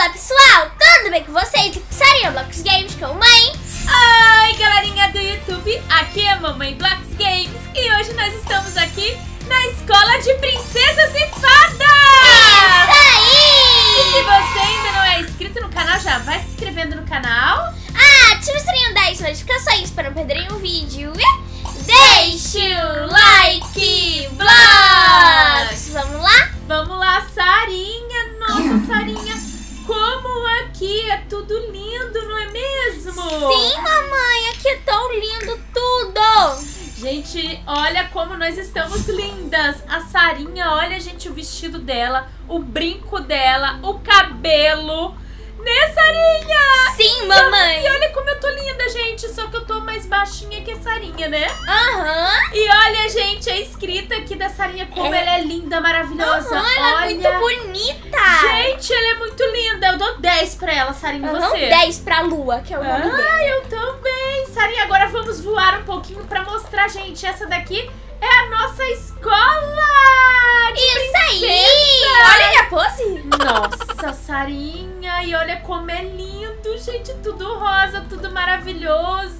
Olá pessoal, tudo bem com vocês? Sarinha Blox Games com mãe. Oi galerinha do YouTube, aqui é a Mamãe Blox Games e hoje nós estamos aqui na Escola de Princesas e Fadas! Isso aí! E se você ainda não é inscrito no canal, já vai se inscrevendo no canal. Ative o sininho das notificações para não perderem um vídeo e deixe o like, Blox! Vamos lá? Vamos lá, Sarinha! Nossa, Sarinha, como aqui é tudo lindo, não é mesmo? Sim, mamãe, aqui é tão lindo tudo! Gente, olha como nós estamos lindas. A Sarinha, olha, gente, o vestido dela, o brinco dela, o cabelo. Né, Sarinha? Sim, mamãe! E olha como eu tô linda, gente. Só que eu tô mais baixinha que a Sarinha, né? Aham! E olha, gente, a escrita aqui da Sarinha, como ela é linda, maravilhosa. Ela olha. é muito bonita! Gente, ela é muito linda. Eu dou 10 pra ela, Sarinha, você. 10 pra Lua, que é o nome dela. Ah, eu também. Sarinha, agora vamos voar um pouquinho pra mostrar, gente. Essa daqui é a nossa escola de Isso princesa. aí! Olha minha pose! Nossa, Sarinha. E olha como é lindo, gente. Tudo rosa, tudo maravilhoso.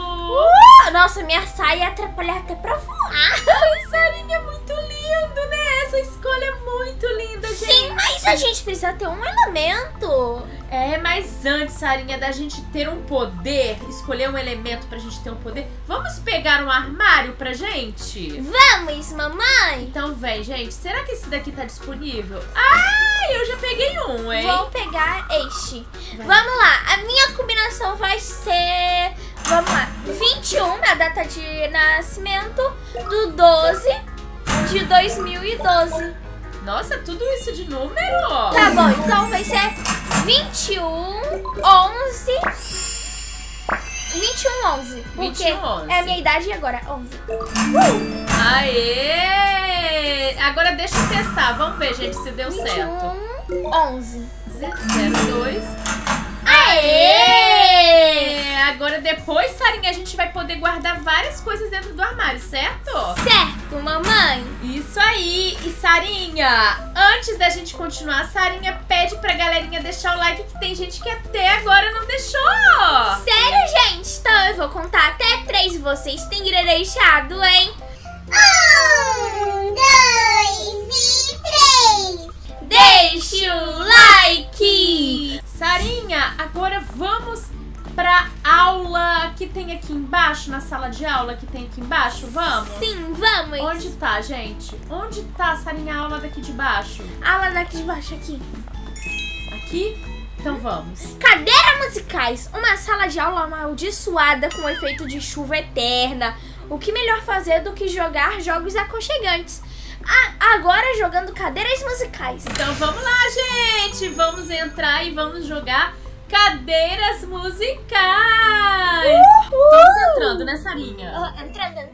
Nossa, minha saia atrapalha até pra voar. Ai, Sarinha, é muito lindo, né? Essa escola é muito linda, gente. Sim, mas a gente precisa ter um elemento. É, mas antes, Sarinha, da gente ter um poder, escolher um elemento pra gente ter um poder, vamos pegar um armário pra gente? Vamos, mamãe? Então vem, gente. Será que esse daqui tá disponível? Ah, eu já peguei um, hein? Vou pegar este. Vai. Vamos lá, a minha combinação vai ser... Vamos lá, 21, minha data de nascimento, do 12 de 2012. Nossa, tudo isso de número? Tá bom, então vai ser 21, 11... 21, 11. Porque 21, 11. é a minha idade agora, 11. Aê! Agora deixa eu testar. Vamos ver, gente, se deu 21, certo. 11. 02. Aê! Agora depois, Sarinha, a gente vai poder guardar várias coisas dentro do armário, certo? Certo, mamãe. Isso aí. E Sarinha, antes da gente continuar, a Sarinha pede pra galerinha deixar o like, que tem gente que até agora não deixou. Sério, gente? Então eu vou contar até 3 e vocês têm que ter deixado, hein? 1, 2 e 3. Deixe o like. Sarinha, agora vamos pra aula que tem aqui embaixo, na sala de aula que tem aqui embaixo, vamos? Sim, vamos. Onde tá, gente? Onde tá, Sarinha, a aula daqui de baixo? A aula daqui de baixo aqui. Aqui? Então vamos. Cadeira musicais. Uma sala de aula amaldiçoada com efeito de chuva eterna. O que melhor fazer do que jogar jogos aconchegantes? Agora jogando cadeiras musicais. Então vamos lá, gente! Vamos entrar e vamos jogar cadeiras musicais! Estamos entrando, né, Sarinha? Entrando.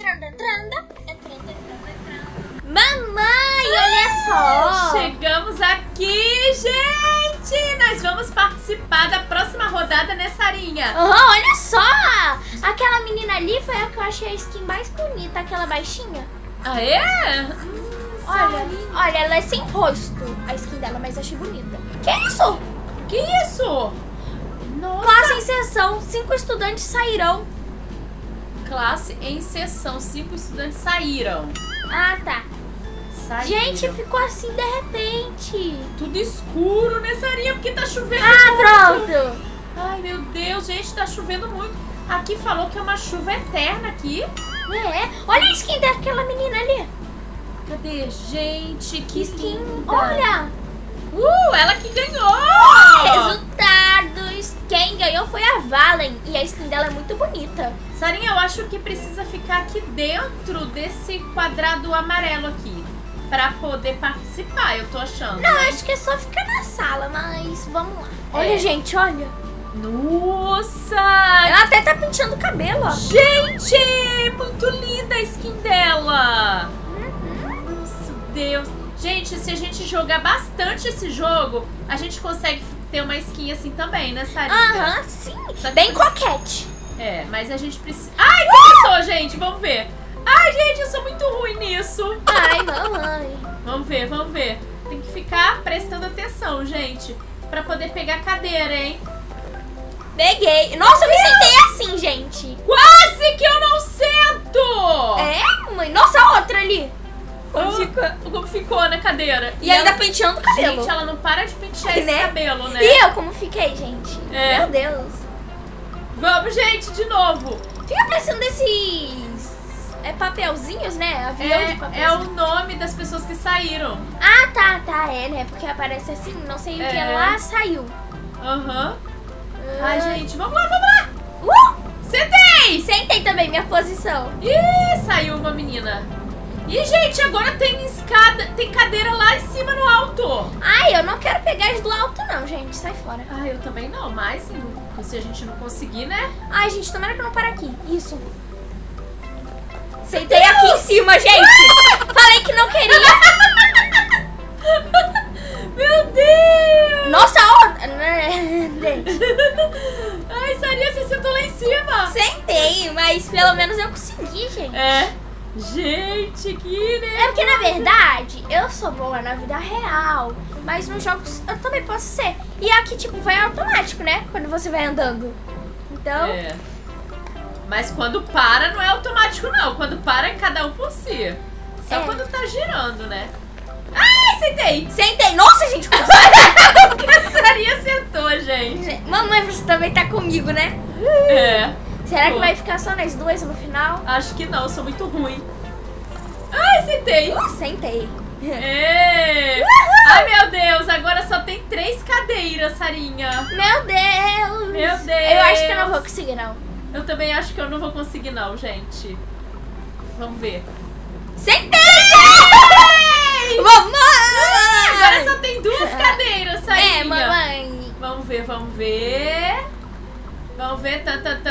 Mamãe, olha só! Chegamos aqui, gente! Nós vamos participar da próxima rodada, né, Sarinha? Olha só! Aquela menina ali foi a que eu achei a skin mais bonita, aquela baixinha. Ah, é? Olha, ela é sem rosto, a skin dela, mas achei bonita. Que isso? Que isso? Nossa! Classe em sessão, 5 estudantes sairão. Classe em sessão, 5 estudantes saíram. Ah, tá. Saíram. Gente, ficou assim de repente. Tudo escuro, né, Sarinha? Porque tá chovendo Ah, muito. pronto. Ai, meu Deus, gente, tá chovendo muito. Aqui falou que é uma chuva eterna aqui. É, olha a skin daquela menina ali. Cadê? Gente, que Skin, linda. olha. Ela que ganhou! Resultados. Quem ganhou foi a Valen. E a skin dela é muito bonita. Sarinha, eu acho que precisa ficar aqui dentro desse quadrado amarelo aqui. Pra poder participar, eu tô achando. Não, né? acho que é só ficar na sala, mas vamos lá. Olha, gente, olha. Nossa! Ela até tá pintando o cabelo, ó. Gente, muito linda a skin dela. Nossa, Deus. Gente, se a gente jogar bastante esse jogo, a gente consegue ter uma skin assim também, né, Sarinha? Sim. Só que- Bem coquete. É, mas a gente precisa... Ai, começou, gente, vamos ver. Ai, gente, eu sou muito ruim nisso. Ai, mamãe. Vamos ver, vamos ver. Tem que ficar prestando atenção, gente. pra poder pegar a cadeira, hein? Peguei. Nossa, eu me sentei assim, gente. Quase que eu não sento! É, mãe. Nossa, a outra ali. Como ficou na cadeira. E ainda penteando o cabelo. Gente, ela não para de pentear esse Né? cabelo, né? E eu, como fiquei, gente? É. Meu Deus. Vamos, gente, de novo. Fica parecendo desses... papelzinhos, né? Avião de papelzinho. É o nome das pessoas que saíram. Ah, tá, é, né? Porque aparece assim, não sei o que lá, saiu. Aham. Ai, gente, vamos lá. Sentei! Sentei também, minha posição. Ih, saiu uma menina. Ih, gente, agora tem escada, tem cadeira lá em cima no alto. Ai, eu não quero pegar as do alto não, gente, sai fora. Ah, eu também não, mas se a gente não conseguir, né? Ai, gente, tomara que eu não pare aqui. Isso. Sentei aqui em cima, gente. Falei que não queria. Meu Deus! Nossa, outra. Ai, Sarinha, você sentou lá em cima. Sentei, mas pelo menos eu consegui, gente. É. Gente, que né? É porque, na verdade, eu sou boa na vida real, mas nos jogos eu também posso ser. E aqui, tipo, vai automático, né? Quando você vai andando. Então... É. Mas quando para, não é automático, não. Quando para, é cada um por si. Só quando tá girando, né? Ai, sentei! Sentei! Nossa, gente! A Sarinha sentou, gente. Mamãe, você também tá comigo, né? É. Será que vai ficar só nas duas no final? Acho que não, sou muito ruim. Ai, sentei! Sentei. É. Ai, meu Deus, agora só tem 3 cadeiras, Sarinha. Meu Deus! Meu Deus! Eu acho que eu não vou conseguir, não. Eu também acho que eu não vou conseguir, não, gente. Vamos ver. Sentei! Mamãe! Agora só tem 2 cadeiras, Sarinha. É, mamãe. Vamos ver, vamos ver. Vamos ver.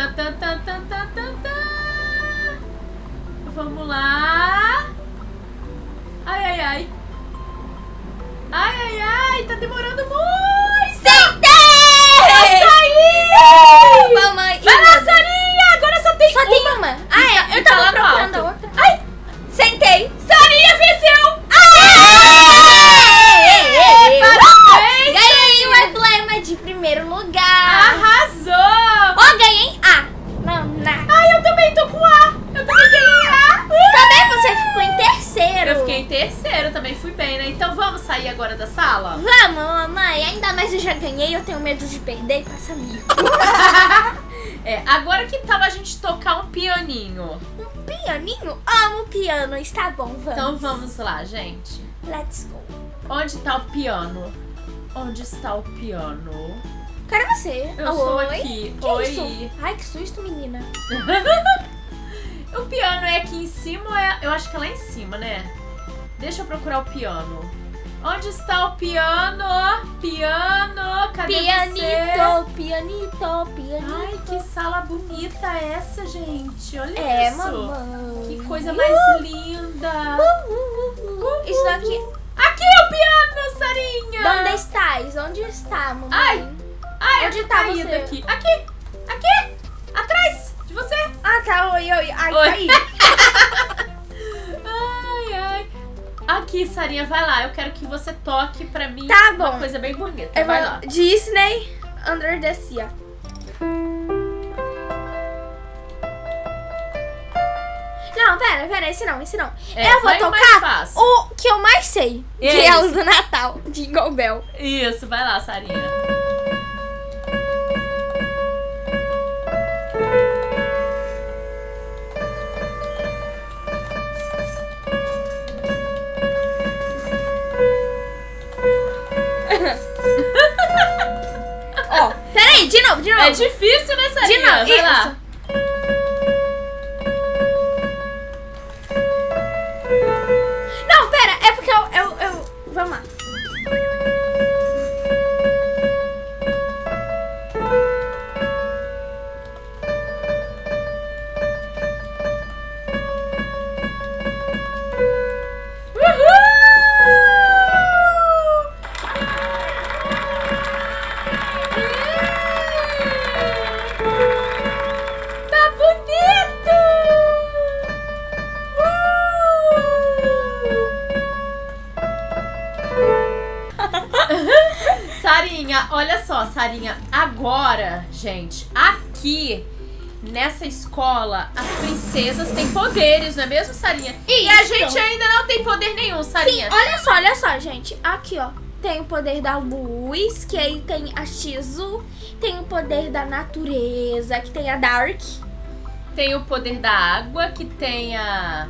Vamos lá. Ai, ai, ai. Ai, ai, ai. Tá demorando muito. Sentei! Eu saí! Mamãe. Vai lá, Sarinha. Agora só tem Só tem uma. uma. Ah, é. Eu tava lá no procurando a alto. outra. Ai! Sentei! Sarinha venceu! Parabéns! Ganhei um emblema de primeiro lugar! Arrasou! Ó, ganhei A! Não. Ai, eu também tô com A! Eu também ganhei A! Também você ficou em terceiro! Eu fiquei em terceiro, também fui bem, né? Então vamos sair agora da sala? Vamos, mamãe! Ainda mais eu já ganhei, eu tenho medo de perder e passar amigo. É, agora que tal a gente tocar um pianinho? Um pianinho? Amo piano, está bom, vamos. Então vamos lá, gente. Let's go. Onde tá o piano? Onde está o piano? Cadê você? Eu sou aqui. Que Oi. isso? Ai, que susto, menina. O piano é aqui em cima ou é... Eu acho que é lá em cima, né? Deixa eu procurar o piano. Onde está o piano? Piano, cadê você? Pianito. Ai, que sala bonita essa, gente. Olha É, isso. mamãe. Que coisa mais linda. Isso daqui... Aqui é o piano, Sarinha. Onde estás? Onde está, mamãe? Ai, onde eu tô tá caída você? aqui. Aqui. Atrás de você. Ah, tá. Oi. Ai, Oi. caí. Ai. Aqui, Sarinha, vai lá. Eu quero que você toque pra mim Tá uma bom. coisa bem bonita. Vai lá. Disney Under the Sea. Não, pera, esse não. É, Eu vou vai mais tocar fácil. o que eu mais sei. Que é Isso. o do Natal, Jingle Bell. Isso, vai lá, Sarinha. Ó, peraí, de novo. É difícil, né, Sarinha? De novo, vai lá. isso. Não, pera, é porque eu... Vamos lá. Tá bonito! olha só, Sarinha, agora, gente, aqui nessa escola as princesas têm poderes, não é mesmo, Sarinha? Isso. E a gente ainda não tem poder nenhum, Sarinha. Sim, olha só, gente. Aqui, ó. Tem o poder da luz, que aí tem a Shizu. Tem o poder da natureza, que tem a Dark. Tem o poder da água, que tem a...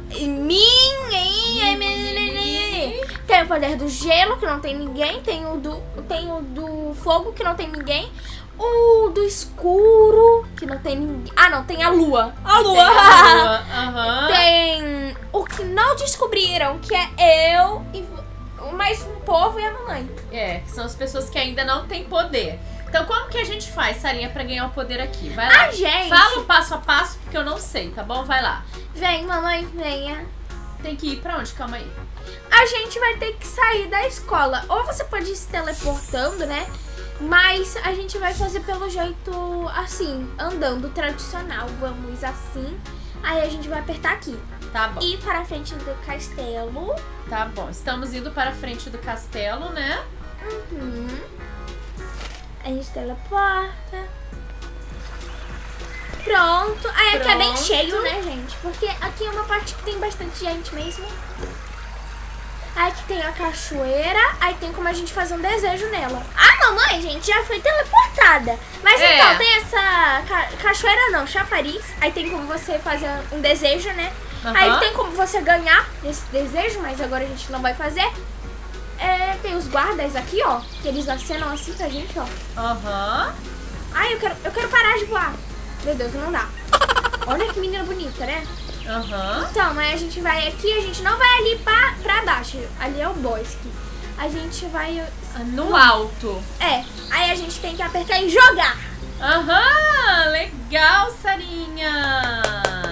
Tem o poder do gelo, que não tem ninguém. Tem o do fogo, que não tem ninguém. O do escuro, que não tem ninguém. Ah, não, tem a lua. A lua. Uhum. Tem o que não descobriram, que é eu e mais um povo e a mamãe. É, que são as pessoas que ainda não têm poder. Então, como que a gente faz, Sarinha, pra ganhar o poder aqui? Vai lá. A gente... Fala o passo a passo, porque eu não sei, tá bom? Vai lá. Vem, mamãe, venha. Tem que ir pra onde? Calma aí. A gente vai ter que sair da escola. Ou você pode ir se teleportando, né? Mas a gente vai fazer pelo jeito assim, andando tradicional. Vamos assim. Aí a gente vai apertar aqui. Tá bom. Ir para a frente do castelo. Tá bom. Estamos indo para a frente do castelo, né? Uhum. A gente teleporta. Pronto. Aí aqui é bem cheio, né, gente? Porque aqui é uma parte que tem bastante gente mesmo. Aí aqui tem a cachoeira. Aí tem como a gente fazer um desejo nela. Ah, mamãe, gente, já foi teleportada. Mas então, tem essa cachoeira não, chafariz. Aí tem como você fazer um desejo, né? Uhum. Aí tem como você ganhar esse desejo, mas agora a gente não vai fazer. É, tem os guardas aqui, ó. Que eles acenam assim pra gente, ó. Aham. Ai, eu quero parar de voar. Meu Deus, não dá. Olha que menina bonita, né? Aham. Então, aí a gente vai aqui, a gente não vai ali pra baixo. Ali é o bosque. A gente vai... No alto. É, aí a gente tem que apertar e jogar. Aham, legal, Sarinha.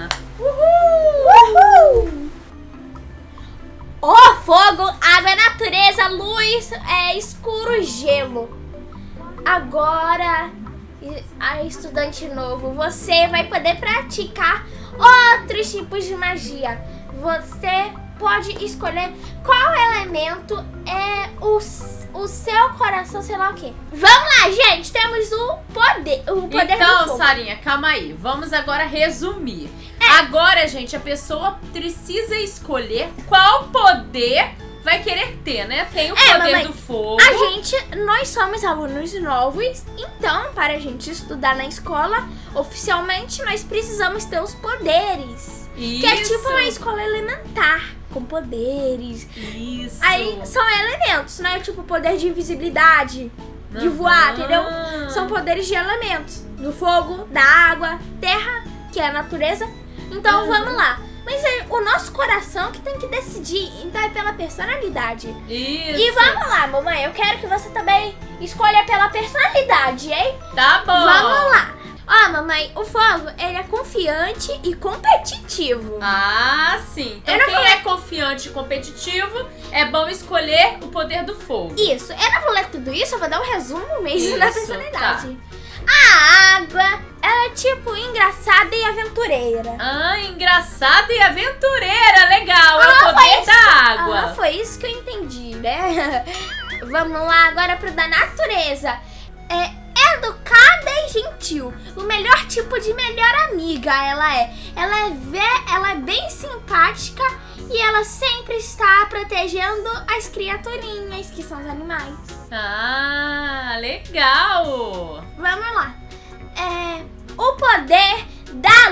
Uhul! Uhul! Ó, fogo, água, natureza, luz, escuro, gelo. Agora, a estudante novo, você vai poder praticar outros tipos de magia. Você pode escolher qual elemento é o seu coração, sei lá o quê. Vamos lá, gente, temos o poder do Então, fogo. Sarinha, calma aí. Vamos agora resumir. Agora, gente, a pessoa precisa escolher qual poder vai querer ter, né? Tem o poder mamãe, do fogo. Nós somos alunos novos, então, para a gente estudar na escola, oficialmente, nós precisamos ter os poderes. Isso. Que é tipo uma escola elementar, com poderes. Isso. Aí são elementos, não é tipo poder de invisibilidade, de voar, entendeu? São poderes de elementos. Do fogo, da água, terra, que é a natureza. Então vamos lá. Mas é o nosso coração que tem que decidir. Então é pela personalidade. Isso. E vamos lá, mamãe. Eu quero que você também escolha pela personalidade, hein? Tá bom. Vamos lá. Ó, mamãe, o fogo, ele é confiante e competitivo. Ah, sim. Então quem é confiante e competitivo, é bom escolher o poder do fogo. Isso. Eu não vou ler tudo isso, eu vou dar um resumo mesmo da Isso, personalidade. A água, ela é tipo engraçada e aventureira. Ah, engraçada e aventureira. Legal. É o poder da água. Ah, foi isso que eu entendi, né? Vamos lá agora pro da natureza. É educada e gentil. O melhor tipo de melhor amiga ela é. Ela é bem simpática e ela sempre está protegendo as criaturinhas, que são os animais. Ah, legal. Vamos lá. O poder da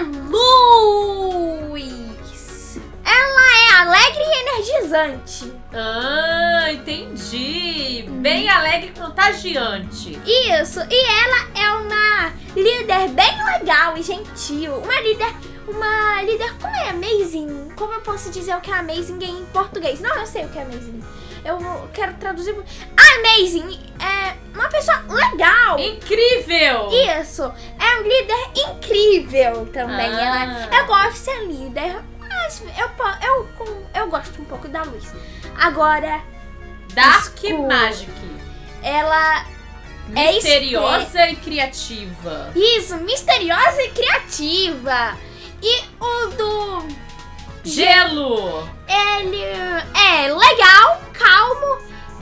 luz. Ela é alegre e energizante. Ah, entendi. Bem alegre e contagiante. Isso. E ela é uma líder bem legal e gentil. Uma líder como é amazing? Como eu posso dizer o que é amazing em português? Não, eu sei o que é amazing. Eu quero traduzir. Amazing é uma pessoa legal. Incrível. Isso. É um líder incrível também. Ah. Eu gosto de ser líder, mas eu gosto um pouco da luz. Agora, Dark escuro. Magic. Ela misteriosa e criativa. Isso, misteriosa e criativa. E o do Gelo. ele é legal, calmo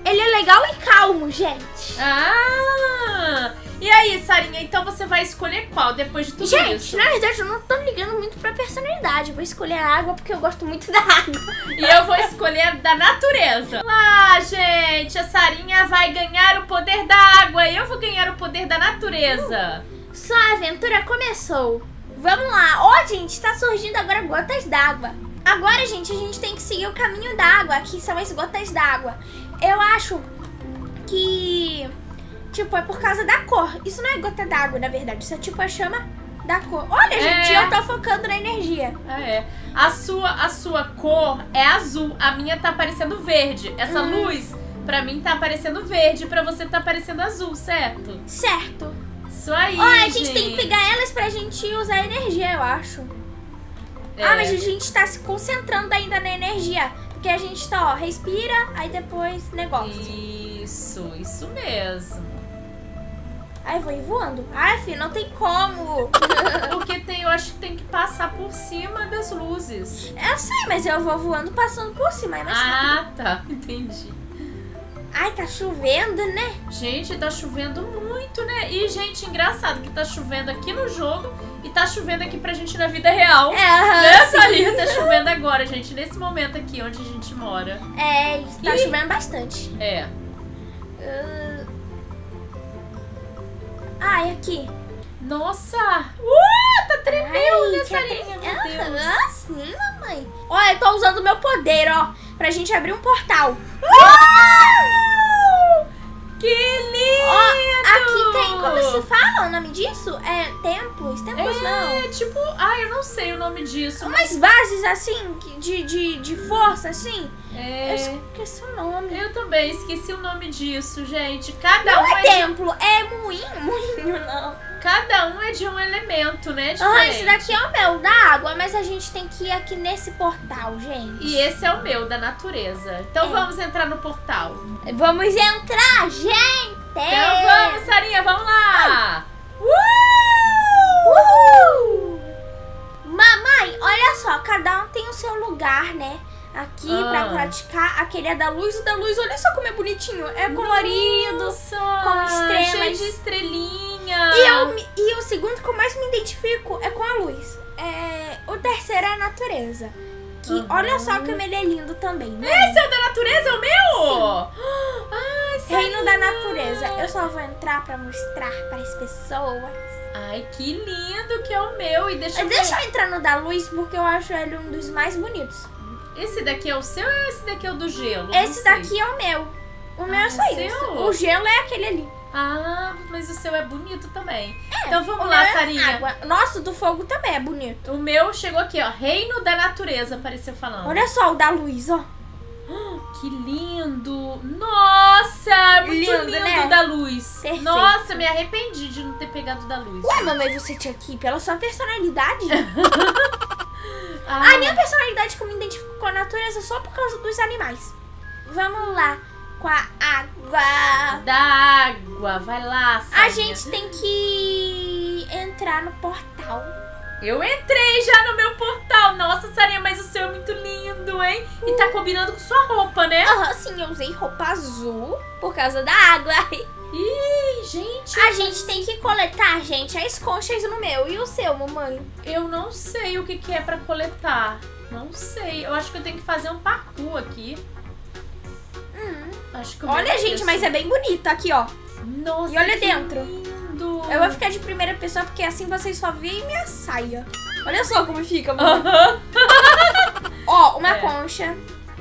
Ele é legal e calmo, gente. Ah! E aí, Sarinha, então você vai escolher qual depois de tudo isso? Gente, na verdade eu não tô ligando muito pra personalidade. Eu vou escolher a água porque eu gosto muito da água. E eu vou escolher da natureza. Ah, gente, a Sarinha vai ganhar o poder da água e eu vou ganhar o poder da natureza. Sua aventura começou. Vamos lá. Ó, gente, tá surgindo agora gotas d'água. Agora, gente, a gente tem que seguir o caminho da água. Aqui são as gotas d'água. Eu acho que... tipo, é por causa da cor. Isso não é gota d'água, na verdade. Isso é tipo a chama da cor. Olha, gente, eu tô focando na energia. É. A sua cor é azul. A minha tá parecendo verde. Essa luz, pra mim, tá parecendo verde. Pra você tá parecendo azul, certo? Certo. Isso aí, Ó, a gente tem que pegar elas pra gente usar a energia, eu acho. Ah, mas a gente tá se concentrando ainda na energia. Porque a gente tá, ó, respira, aí depois negócio. Isso mesmo. Ai, vou ir voando. Ai, filho, não tem como. Porque eu acho que tem que passar por cima das luzes. Eu sei, mas eu vou voando passando por cima. É mais rápido. Tá. Entendi. Ai, tá chovendo, né? Gente, tá chovendo muito, né? E, gente, engraçado que tá chovendo aqui no jogo e tá chovendo aqui pra gente na vida real. Nessa linha tá chovendo agora, gente. Nesse momento aqui onde a gente mora. É, tá chovendo bastante. É. Ai, aqui. Nossa! Tá tremendo, né, Sarinha? Meu Deus. Sim, mamãe. Olha, eu tô usando o meu poder, ó, pra gente abrir um portal. Que lindo! Ó, aqui tem, como se fala o nome disso? É templos? Templos não. É, tipo, eu não sei o nome disso. Umas bases, assim, de força, assim. É. Eu esqueci o nome. Eu também esqueci o nome disso, gente. Cada Não um é templo, é moinho não. Cada um é de um elemento, né? Esse daqui é o meu, da água, mas a gente tem que ir aqui nesse portal, gente. E esse é o meu, da natureza. Então vamos entrar no portal. Vamos entrar, gente! Então vamos, Sarinha, vamos lá! Mamãe, olha só, cada um tem o seu lugar, né? Aqui pra praticar. Aquele é da luz, o da luz, olha só como é bonitinho. É colorido, com estrelas. Cheio de estrelinha. E o segundo que eu mais me identifico é com a luz. O terceiro é a natureza. Que olha só como ele é lindo também, né? Esse é o da natureza, é o meu? Sim. Reino da natureza. Eu só vou entrar pra mostrar para as pessoas. Ai, que lindo que é o meu. E deixa eu entrar no da luz porque eu acho ele um dos mais bonitos. Esse daqui é o seu ou esse daqui é o do gelo? Esse daqui é o meu. O meu é só isso. O gelo é aquele ali. Mas o seu é bonito também. Então vamos lá, Sarinha. Água. Nossa, o do fogo também é bonito. O meu chegou aqui, ó. Reino da natureza, apareceu falando. Olha só o da luz, ó. Que lindo. Nossa, muito lindo, né? Da luz. Perfeito. Nossa, me arrependi de não ter pegado da luz. Ué, mamãe, você tinha que ir pela sua personalidade. A minha personalidade que eu me identifico com a natureza só por causa dos animais. Vamos lá. Com a água. Da água. Vai lá, Sarinha. A gente tem que entrar no portal. Eu entrei já no meu portal. Nossa, Sarinha, mas o seu é muito lindo, hein? E tá combinando com sua roupa, né? Sim, eu usei roupa azul por causa da água. Ih, gente. A gente tem que coletar, gente, as conchas no meu. E o seu, mamãe? Eu não sei o que é pra coletar. Não sei. Eu acho que eu tenho que fazer um parkour aqui. Acho que olha, gente, mas é bem bonito aqui, ó. Nossa, e olha dentro. Lindo. Eu vou ficar de primeira pessoa porque assim vocês só veem minha saia. Olha só como fica, mamãe. Ó, uma concha.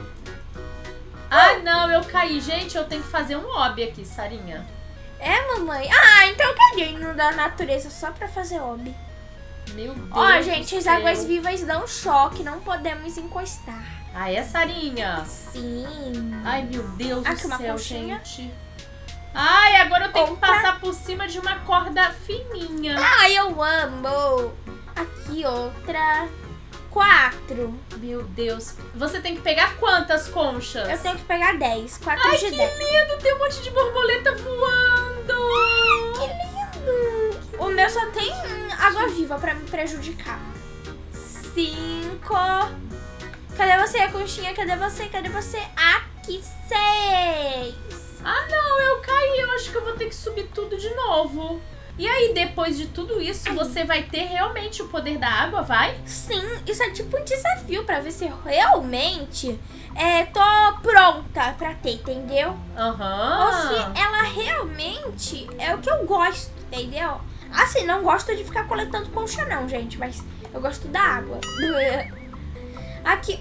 Não, eu caí. Gente, eu tenho que fazer um hobby aqui, Sarinha. Mamãe? Então eu queria ir no da natureza só pra fazer hobby. Meu Deus. Ó, gente, as águas vivas dão choque, não podemos encostar. Sarinha? Sim. Ai, meu Deus do uma céu, conchinha. gente. Agora eu tenho que passar por cima de uma corda fininha. Eu amo. Aqui outra. 4. Meu Deus. Você tem que pegar quantas conchas? Eu tenho que pegar 10. 4 de 10. Que lindo. Tem um monte de borboleta voando. Que lindo. O meu só tem água viva pra me prejudicar. 5. Cadê você, conchinha? Cadê você? Cadê você? Aqui. aqui 6. Ah, não, eu caí. Eu acho que eu vou ter que subir tudo de novo. E aí, depois de tudo isso, você vai ter realmente o poder da água, vai? Sim, isso é tipo um desafio pra ver se eu realmente tô pronta pra ter, entendeu? Aham. Ou se ela realmente é o que eu gosto, entendeu? Assim, não gosto de ficar coletando concha não, gente, mas eu gosto da água. Aqui,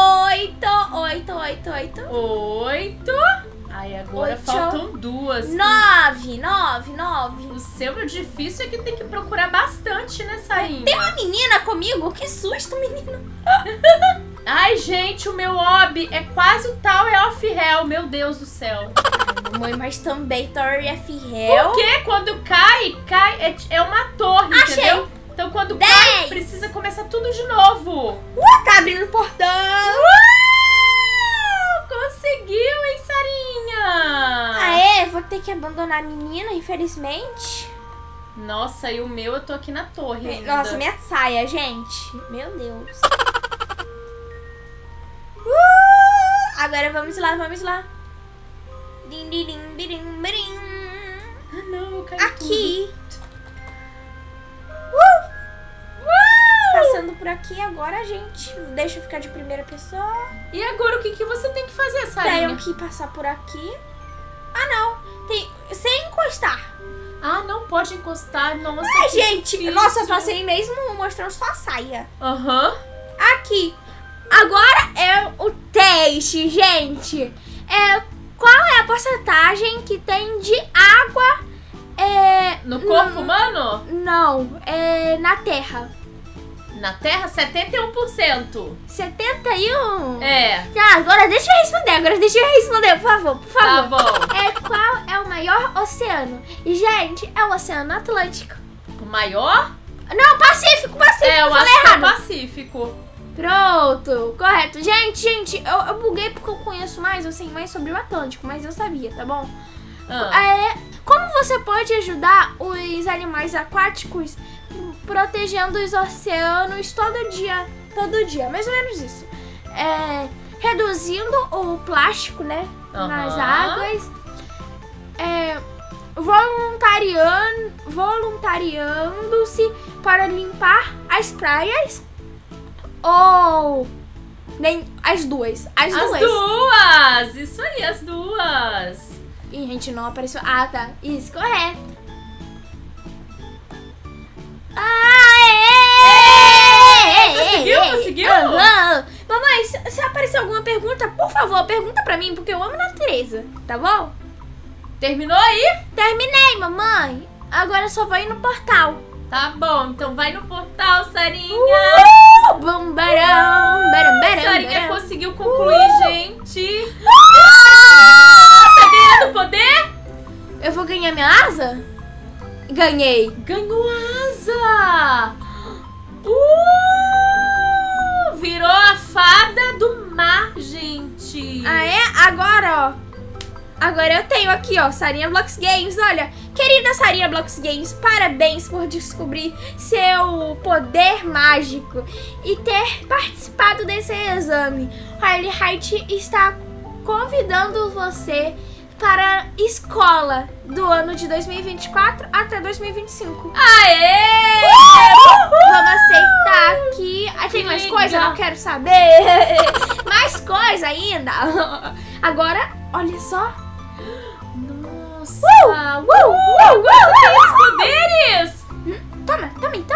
8. 8. Aí agora 8. faltam 2. 9. O seu difícil é que tem que procurar bastante, né, Sarinha? Tem uma menina comigo? Que susto, menino. Ai, gente, o meu hobby é quase o Tower of Hell. Meu Deus do céu. Mamãe, mas também Tower of Hell. Porque quando cai é uma torre, Achei. entendeu? Então quando 10. cai, precisa começar tudo de novo. Tá abrindo o portão. Conseguiu, hein, Sarinha? Aê, vou ter que abandonar a menina, infelizmente. Nossa, e o meu eu tô aqui na torre ainda. Nossa, minha saia, gente. Meu Deus. Agora vamos lá. Din, din, din, din, din. Ah, não, eu caí Aqui. Passando por aqui agora, gente. Deixa eu ficar de primeira pessoa. tudo. E agora o que você tem que fazer, Sarinha? Tenho que passar por aqui. Ah, não. Tem... Sem encostar. Ah, não pode encostar. Nossa, Ai, que gente. difícil. Nossa, eu passei mesmo mostrando só a saia. Aham. Aqui. Agora é o teste, gente. Qual é a porcentagem que tem de água No corpo humano? Não, na Terra. Na Terra, 71%. 71? É. Tá, agora deixa eu responder, por favor. Tá bom. Qual é o maior oceano? E, gente, é o Oceano Atlântico. O maior? Não, Pacífico, Eu falei acho que é o errado. Pacífico. Pronto, correto. Gente, eu buguei porque eu conheço mais, eu sei mais sobre o Atlântico, mas eu sabia, tá bom? Como você pode ajudar os animais aquáticos protegendo os oceanos todo dia, mais ou menos isso. Reduzindo o plástico, né, nas águas. Voluntariando-se para limpar as praias. Ou nem as duas. As duas! Isso aí, as duas. Ih, gente, não apareceu. Ah, tá. Isso, correto. Conseguiu? Aham. Mamãe, se aparecer alguma pergunta, por favor, pergunta pra mim, porque eu amo a natureza, tá bom? Terminou aí? Terminei, mamãe. Agora só vou ir no portal. Tá bom, então vai no portal, Sarinha. Bum, baram, baram, baram, Sarinha baram. conseguiu concluir, gente. Tá ganhando poder? Eu vou ganhar minha asa? Ganhei. Ganhou asa. Virou a fada do mar, gente. Agora, ó. Agora eu tenho aqui, ó, Sarinha Blox Games. Olha, querida Sarinha Blox Games, parabéns por descobrir seu poder mágico e ter participado desse exame. Riley Height está convidando você para a escola do ano de 2024 até 2025. Aê! Vamos aceitar aqui. Tem mais legal. coisa? Eu não quero saber. Mais coisa ainda. Agora, olha só. Nossa! Os poderes! Toma.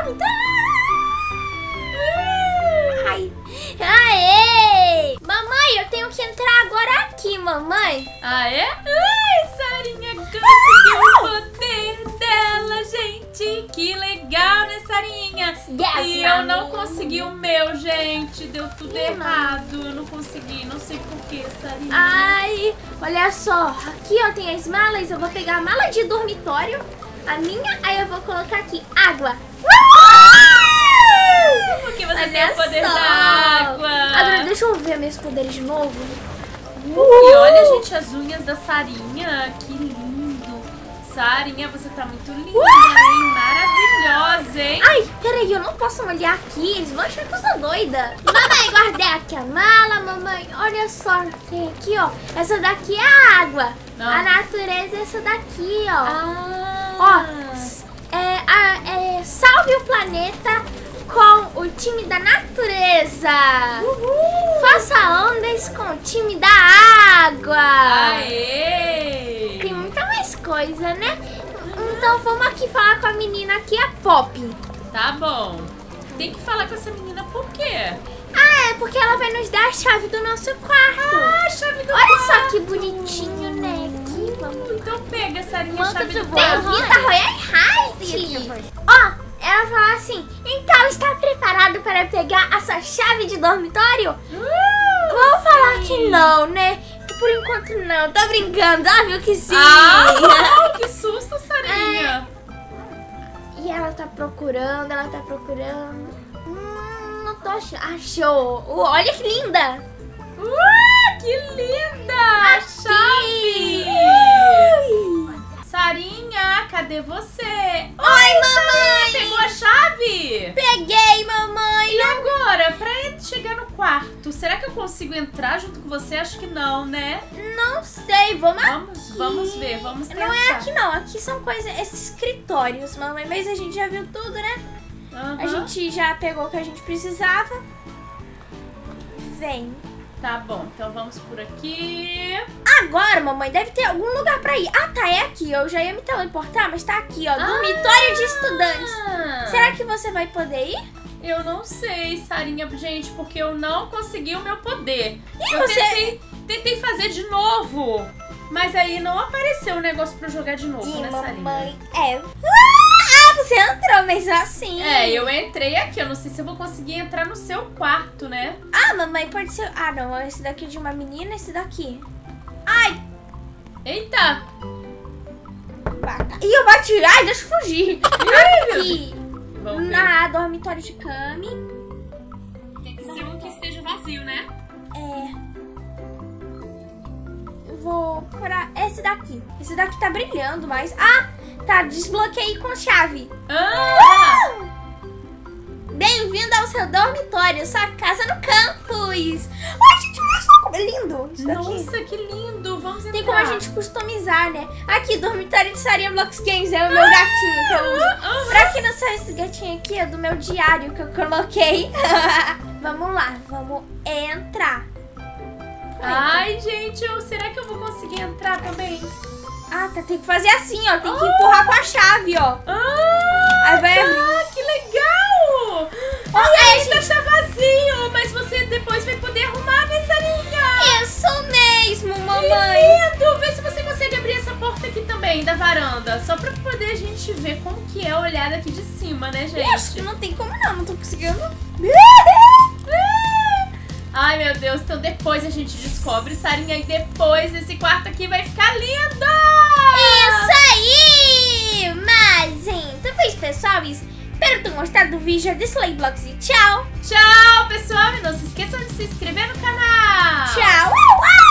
Ai. Aê! Mamãe, eu tenho que entrar agora aqui, mamãe. Aê? Ai, Sarinha conseguiu o poder dela, gente. Que legal, né, Sarinha? Yes, E eu não mami. consegui o meu, gente. Deu tudo Ih, errado. Eu não consegui, não sei porquê, Sarinha. Ai, olha só. Aqui, ó, tem as malas. Eu vou pegar a mala de dormitório. A minha, aí eu vou colocar aqui água. Porque você Olha tem o poder só. da água. Agora, deixa eu ver meus poderes de novo. E olha, gente, as unhas da Sarinha. Que lindo. Sarinha, você tá muito linda, hein? Maravilhosa, hein? Ai, peraí, eu não posso molhar aqui. Eles vão achar que eu sou doida. Mamãe, guardei aqui a mala, mamãe. Olha só, tem aqui, ó. Essa daqui é a água. Ah. A natureza é essa daqui, ó. Ah. Ó, salve o planeta com o time da natureza. Uhul. Faça ondas com o time da água. Aê! Tem muita mais coisa, né? Então vamos aqui falar com a menina aqui, a Pop. Tá bom. Tem que falar com essa menina por quê? Ah, é porque ela vai nos dar a chave do nosso quarto. Ah, a chave do Olha quarto. só que bonitinho, né? Aqui, vamos. Então pega, Sarinha, a Quanto chave de do bem-vinda, quarto. Royal Heights. Ó, ela fala assim, então está preparado para pegar a sua chave de dormitório? Vamos falar que não, né? Que por enquanto não, tô brincando, óbvio que sim. Ah, que susto, Sarinha. E ela tá procurando, não tô achando. Achou. Olha que linda. Que linda! A chave! Sarinha, cadê você? Oi, mamãe. Pegou a chave? Peguei, mamãe. E agora, pra chegar no quarto, será que eu consigo entrar junto com você? Acho que não, né? Não sei, vamos Vamos ver, vamos tentar. Não é aqui não, aqui são coisas, esses escritórios, mamãe, mas a gente já viu tudo, né? Aham. A gente já pegou o que a gente precisava. Vem. Tá bom, então vamos por aqui. Agora, mamãe, deve ter algum lugar pra ir. Ah, tá, é aqui. Eu já ia me teleportar, mas tá aqui, ó. Dormitório de estudantes. Será que você vai poder ir? Eu não sei, Sarinha, gente, porque eu não consegui o meu poder. E eu você... tentei fazer de novo, mas aí não apareceu o negócio pra eu jogar de novo, né, Sarinha? mamãe, Ah, você entrou mesmo assim. É, eu entrei aqui, eu não sei se eu vou conseguir entrar no seu quarto, né? Ah, mamãe, pode ser... Ah, não, esse daqui é de uma menina, esse daqui. Ai, Eita! Ih, eu bati. Ai, deixa eu fugir. Aqui, Vamos ver. na dormitório de Cami. Tem que ser um que esteja vazio, né? Eu vou pra esse daqui. Esse daqui tá brilhando mais. Ah, tá, desbloqueei com chave. Ah! Bem-vindo ao seu dormitório, sua casa no campus. Ai, gente, olha só como é lindo isso daqui. Nossa, que lindo! Vamos entrar. Tem como a gente customizar, né? Aqui, dormitório de Sarinha Blox Games, é o meu gatinho que eu uso. Pra quem não sabe, esse gatinho aqui é do meu diário que eu coloquei. Vamos lá, vamos entrar. Ai, gente, será que eu vou conseguir entrar também? Ah, tá, tem que fazer assim, ó. Tem que empurrar com a chave, ó. Aí vai abrir. Ah, que legal! Olha, ainda tá vazio, mas você depois vai poder arrumar, né, Sarinha? Isso mesmo, Que mamãe. lindo! Vê se você consegue abrir essa porta aqui também, da varanda. Só pra poder a gente ver como que é a olhada aqui de cima, né, gente? Eu acho que não tem como não tô conseguindo. Ai, meu Deus, então depois a gente descobre, Sarinha, e depois esse quarto aqui vai ficar lindo! Isso aí! Mas então foi isso, pessoal. Espero ter gostado do vídeo de Slayblocks e tchau! Tchau, pessoal! E não se esqueçam de se inscrever no canal! Tchau!